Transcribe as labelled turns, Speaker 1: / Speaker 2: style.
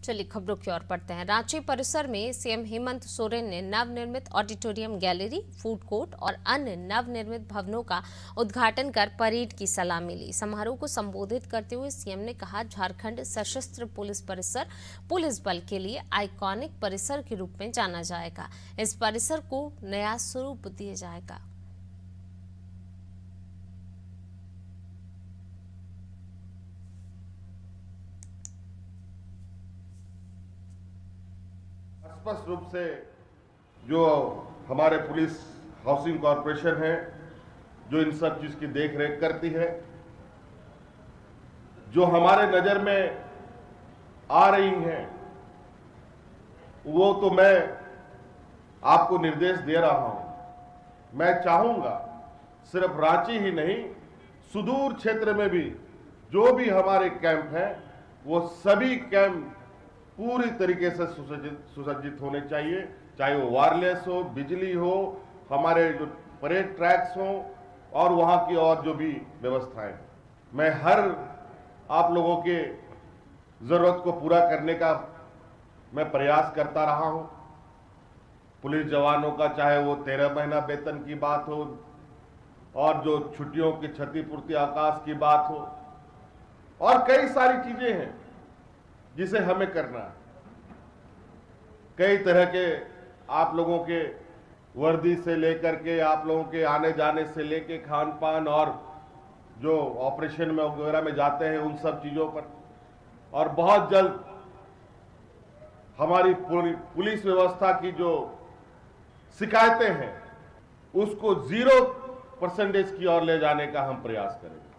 Speaker 1: चलिए खबरों की ओर बढ़ते हैं। रांची परिसर में सीएम हेमंत सोरेन ने नवनिर्मित ऑडिटोरियम, गैलरी, फूड कोर्ट और अन्य नवनिर्मित भवनों का उद्घाटन कर परेड की सलामी ली। समारोह को संबोधित करते हुए सीएम ने कहा, झारखंड सशस्त्र पुलिस परिसर पुलिस बल के लिए आइकॉनिक परिसर के रूप में जाना जाएगा। इस परिसर को नया स्वरूप दिया जाएगा।
Speaker 2: स्पष्ट रूप से जो हमारे पुलिस हाउसिंग कॉरपोरेशन है, जो इन सब चीज की देखरेख करती है, जो हमारे नजर में आ रही हैं, वो तो मैं आपको निर्देश दे रहा हूं। मैं चाहूंगा सिर्फ रांची ही नहीं, सुदूर क्षेत्र में भी जो भी हमारे कैंप हैं, वो सभी कैंप पूरी तरीके से सुसज्जित होने चाहिए, चाहे वो वायरलेस हो, बिजली हो, हमारे जो परेड ट्रैक्स हो और वहाँ की और जो भी व्यवस्थाएं। मैं हर आप लोगों के ज़रूरत को पूरा करने का मैं प्रयास करता रहा हूँ। पुलिस जवानों का चाहे वो 13 महीना वेतन की बात हो और जो छुट्टियों की क्षतिपूर्ति अवकाश की बात हो, और कई सारी चीज़ें हैं जिसे हमें करना है। कई तरह के आप लोगों के वर्दी से लेकर के, आप लोगों के आने जाने से लेके खान पान और जो ऑपरेशन में वगैरह में जाते हैं, उन सब चीज़ों पर, और बहुत जल्द हमारी पुलिस व्यवस्था की जो शिकायतें हैं उसको 0% की ओर ले जाने का हम प्रयास करेंगे।